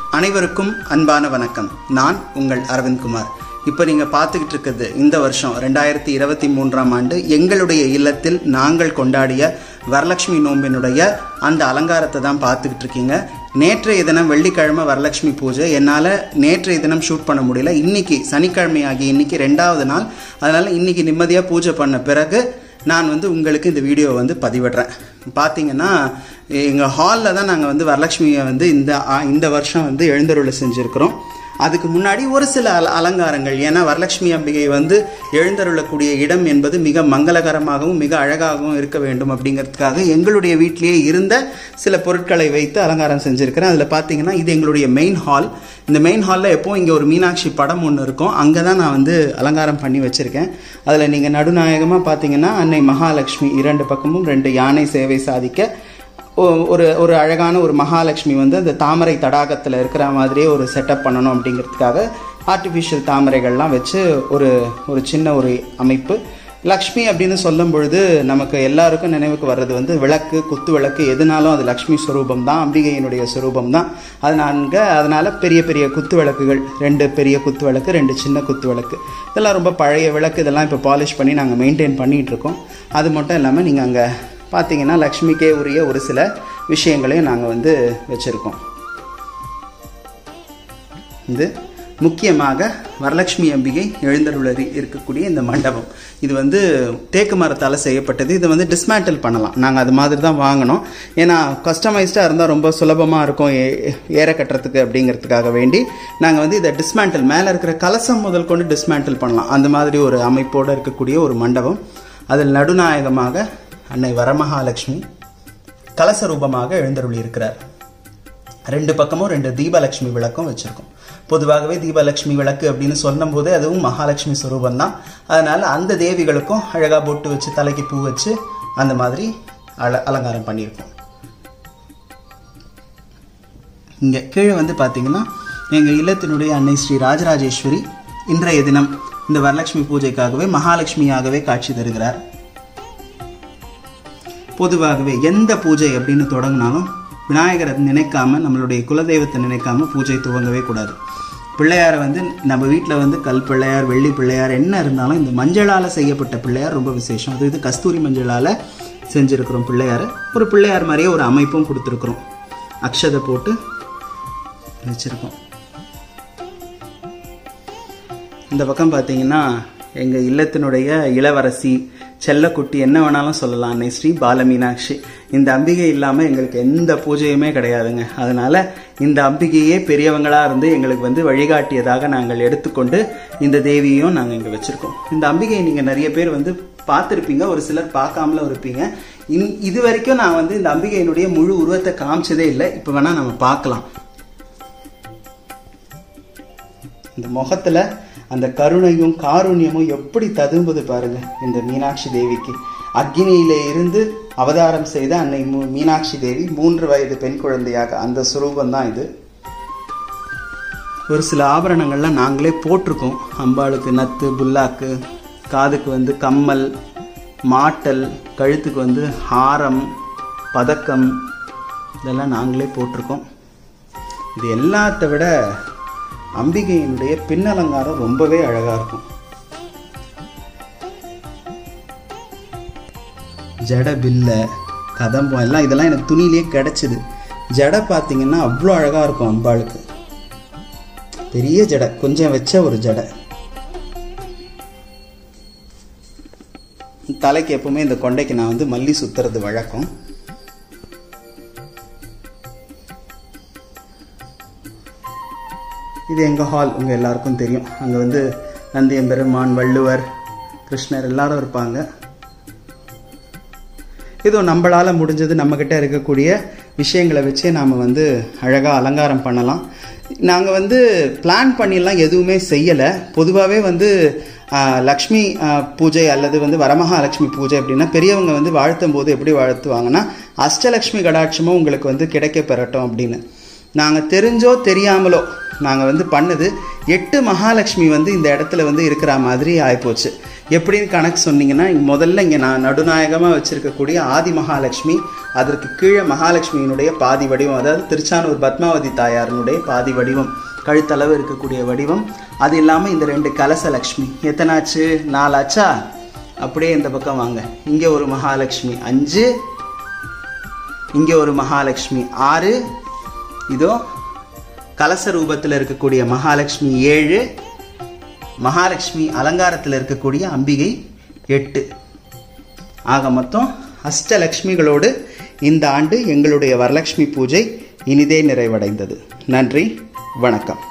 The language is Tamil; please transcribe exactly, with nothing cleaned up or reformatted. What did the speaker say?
அனைவருக்கும் அன்பான வணக்கம். நான் உங்கள் அரவிந்த் குமார். இப்போ நீங்கள் பார்த்துக்கிட்டு இருக்கிறது இந்த வருஷம் ரெண்டாயிரத்தி இருபத்தி மூன்றாம் ஆண்டு எங்களுடைய இல்லத்தில் நாங்கள் கொண்டாடிய வரலட்சுமி நோம்பினுடைய அந்த அலங்காரத்தை தான் பார்த்துக்கிட்டு இருக்கீங்க. நேற்றைய தினம் வெள்ளிக்கிழமை வரலட்சுமி பூஜை. என்னால் நேற்றைய தினம் ஷூட் பண்ண முடியல. இன்னைக்கு சனிக்கிழமை ஆகி இன்னைக்கு ரெண்டாவது நாள். அதனால் இன்னைக்கு நிம்மதியாக பூஜை பண்ண பிறகு நான் வந்து உங்களுக்கு இந்த வீடியோ வந்து பதிவிடுறேன். பார்த்தீங்கன்னா எங்கள் ஹாலில் தான் நாங்கள் வந்து வரலட்சுமியை வந்து இந்த இந்த வருஷம் வந்து எழுந்தருளை செஞ்சுருக்கிறோம். அதுக்கு முன்னாடி ஒரு சில அல அலங்காரங்கள் ஏன்னா வரலட்சுமி அம்பிகை வந்து எழுந்தருளக்கூடிய இடம் என்பது மிக மங்களகரமாகவும் மிக அழகாகவும் இருக்க வேண்டும் அப்படிங்கிறதுக்காக எங்களுடைய வீட்டிலேயே இருந்த சில பொருட்களை வைத்து அலங்காரம் செஞ்சுருக்கிறேன். அதில் பார்த்தீங்கன்னா இது எங்களுடைய மெயின் ஹால். இந்த மெயின் ஹாலில் எப்போவும் இங்கே ஒரு மீனாட்சி படம் ஒன்று இருக்கும். அங்கே தான் நான் வந்து அலங்காரம் பண்ணி வச்சுருக்கேன். அதில் நீங்கள் நடுநாயகமாக பார்த்தீங்கன்னா அன்னை மகாலட்சுமி இரண்டு பக்கமும் ரெண்டு யானை சேவை சாதிக்க ஒரு ஒரு அழகான ஒரு மகாலட்சுமி வந்து அந்த தாமரை தடாகத்தில் இருக்கிற மாதிரியே ஒரு செட்டப் பண்ணணும் அப்படிங்கிறதுக்காக ஆர்டிஃபிஷியல் தாமரைகள்லாம் வச்சு ஒரு ஒரு சின்ன ஒரு அமைப்பு. லக்ஷ்மி அப்படின்னு சொல்லும் பொழுது நமக்கு எல்லாருக்கும் நினைவுக்கு வர்றது வந்து விளக்கு, குத்து விளக்கு. எதுனாலும் அது லக்ஷ்மி ஸ்வரூபம் தான், அம்பிகையினுடைய ஸ்வரூபம் தான். அதனால அதனால் பெரிய பெரிய குத்து விளக்குகள், ரெண்டு பெரிய குத்து விளக்கு, ரெண்டு சின்ன குத்து விளக்கு, இதெல்லாம் ரொம்ப பழைய விளக்கு. இதெல்லாம் இப்போ பாலிஷ் பண்ணி நாங்கள் மெயின்டைன் பண்ணிகிட்டு இருக்கோம். அது மட்டும் இல்லாமல் நீங்கள் அங்கே பார்த்தீங்கன்னா லக்ஷ்மிக்கே உரிய ஒரு சில விஷயங்களையும் நாங்கள் வந்து வச்சுருக்கோம். இது முக்கியமாக வரலட்சுமி அம்பிகை எழுந்தருளறி இருக்கக்கூடிய இந்த மண்டபம். இது வந்து தேக்கு மரத்தால் செய்யப்பட்டது. இதை வந்து டிஸ்மேண்டில் பண்ணலாம். நாங்கள் அது மாதிரி தான் வாங்கினோம். ஏன்னா கஸ்டமைஸ்டாக இருந்தால் ரொம்ப சுலபமாக இருக்கும் ஏற கட்டுறதுக்கு அப்படிங்கிறதுக்காக வேண்டி நாங்கள் வந்து இதை டிஸ்மேண்டில் மேலே இருக்கிற கலசம் முதல் கொண்டு டிஸ்மேண்டில் பண்ணலாம். அந்த மாதிரி ஒரு அமைப்போடு இருக்கக்கூடிய ஒரு மண்டபம். அதில் நடுநாயகமாக அன்னை வரமகாலட்சுமி கலச ரூபமாக எழுந்தருளி இருக்கிறார். ரெண்டு பக்கமும் ரெண்டு தீபலட்சுமி விளக்கும் வச்சிருக்கோம். பொதுவாகவே தீபலட்சுமி விளக்கு அப்படின்னு சொல்லும் போது அதுவும் மகாலட்சுமி ஸ்வரூபம் தான். அதனால அந்த தேவிகளுக்கும் அழகா பொட்டு வச்சு தலைக்கு பூ வச்சு அந்த மாதிரி அல அலங்காரம் பண்ணியிருக்கோம். இங்க கீழே வந்து பார்த்தீங்கன்னா எங்கள் இல்லத்தினுடைய அன்னை ஸ்ரீ ராஜராஜேஸ்வரி இன்றைய தினம் இந்த வரலட்சுமி பூஜைக்காகவே மகாலட்சுமியாகவே காட்சி தருகிறார். பொதுவாகவே எந்த பூஜை அப்படின்னு தொடங்கினாலும் விநாயகரை நினைக்காம, நம்மளுடைய குலதெய்வத்தை நினைக்காம பூஜை துவங்கவே கூடாது. பிள்ளையாரை வந்து நம்ம வீட்டில் வந்து கல் பிள்ளையார், வெள்ளி பிள்ளையார் என்ன இருந்தாலும் இந்த மஞ்சளால் செய்யப்பட்ட பிள்ளையார் ரொம்ப விசேஷம். அது இது கஸ்தூரி மஞ்சளால் செஞ்சுருக்கிறோம் பிள்ளையாரை. ஒரு பிள்ளையார் மாதிரியே ஒரு அமைப்பும் கொடுத்துருக்குறோம். அக்ஷதை போட்டு வச்சுருக்கோம். இந்த பக்கம் பார்த்தீங்கன்னா எங்கள் இல்லத்தினுடைய இளவரசி, செல்லக்குட்டி, என்ன வேணாலும் சொல்லலாம், அன்னை ஸ்ரீ பாலமீனாட்சி. இந்த அம்பிகை இல்லாமல் எங்களுக்கு எந்த பூஜையுமே கிடையாதுங்க. அதனால இந்த அம்பிகையே பெரியவங்களாக இருந்து எங்களுக்கு வந்து வழிகாட்டியதாக நாங்கள் எடுத்துக்கொண்டு இந்த தேவியையும் நாங்கள் இங்கே வச்சுருக்கோம். இந்த அம்பிகையை நீங்கள் நிறைய பேர் வந்து பார்த்துருப்பீங்க, ஒரு சிலர் பார்க்காமலும் இருப்பீங்க. இன் இது வரைக்கும் நான் வந்து இந்த அம்பிகையினுடைய முழு உருவத்தை காமிச்சதே இல்லை. இப்போ வேணால் நம்ம பார்க்கலாம். இந்த முகத்தில் அந்த கருணையும் காருண்யமும் எப்படி ததும்புது பாருங்க இந்த மீனாட்சி தேவிக்கு. அக்னியிலே இருந்து அவதாரம் செய்த அன்னை மீனாட்சி தேவி மூன்று வயது பெண் குழந்தையாக அந்த சுரூபம் தான் இது. ஒரு சில ஆபரணங்கள்லாம் நாங்களே போட்டிருக்கோம். அம்பாளுக்கு நத்து, புல்லாக்கு, காதுக்கு வந்து கம்மல், மாட்டல், கழுத்துக்கு வந்து ஹாரம், பதக்கம், இதெல்லாம் நாங்களே போட்டிருக்கோம். இது எல்லாத்த விட அம்பிகையினுடைய பின்னலங்காரம் ரொம்பவே அழகா இருக்கும். ஜட, பில்ல, கதம்பம் எல்லாம் இதெல்லாம் எனக்கு துணியிலே கிடைச்சிது. ஜடை பார்த்தீங்கன்னா அவ்வளோ அழகா இருக்கும். அம்பாளுக்கு பெரிய ஜடை, கொஞ்சம் வச்ச ஒரு ஜடை. தலைக்கு எப்பவுமே இந்த கொண்டைக்கு நான் வந்து மல்லி சுத்துறது வழக்கம். இது எங்கள் ஹால், உங்கள் எல்லாருக்கும் தெரியும். அங்கே வந்து நந்தியம்பெருமான், வள்ளுவர், கிருஷ்ணர் எல்லாரும் இருப்பாங்க. இதோ நம்மளால் முடிஞ்சது நம்மக்கிட்ட இருக்கக்கூடிய விஷயங்களை வச்சே நாம் வந்து அழகாக அலங்காரம் பண்ணலாம். நாங்கள் வந்து பிளான் பண்ணிலாம் எதுவுமே செய்யலை. பொதுவாகவே வந்து லக்ஷ்மி பூஜை அல்லது வந்து வரமகாலட்சுமி பூஜை அப்படின்னா பெரியவங்க வந்து வாழ்த்தும் போது எப்படி வாழ்த்துவாங்கன்னா, அஷ்டலக்ஷ்மி கடாட்சமும் உங்களுக்கு வந்து கிடைக்க பெறட்டும் அப்படின்னு. நாங்கள் தெரிஞ்சோ தெரியாமலோ நாங்கள் வந்து பண்ணது எட்டு மகாலட்சுமி வந்து இந்த இடத்துல வந்து இருக்கிற மாதிரி ஆகிப்போச்சு. எப்படின்னு கணக்கு சொன்னீங்கன்னா, முதல்ல இங்கே நான் நடுநாயகமாக வச்சுருக்கக்கூடிய ஆதி மகாலட்சுமி, அதற்கு கீழே மகாலட்சுமியினுடைய பாதி வடிவம், அதாவது திருச்சானூர் பத்மாவதி தாயாரனுடைய பாதி வடிவம், கழுத்தளவு இருக்கக்கூடிய வடிவம். அது இல்லாமல் இந்த ரெண்டு கலசலக்ஷ்மி எத்தனாச்சு? நாலாச்சா? அப்படியே இந்த பக்கம் வாங்க. இங்கே ஒரு மகாலட்சுமி அஞ்சு, இங்கே ஒரு மகாலட்சுமி ஆறு, இதோ கலச ரூபத்தில் இருக்கக்கூடிய மகாலட்சுமி ஏழு, மகாலட்சுமி அலங்காரத்தில் இருக்கக்கூடிய அம்பிகை எட்டு. ஆக மொத்தம் அஷ்டலக்ஷ்மிகளோடு இந்த ஆண்டு எங்களுடைய வரலட்சுமி பூஜை இனிதே நிறைவடைந்தது. நன்றி, வணக்கம்.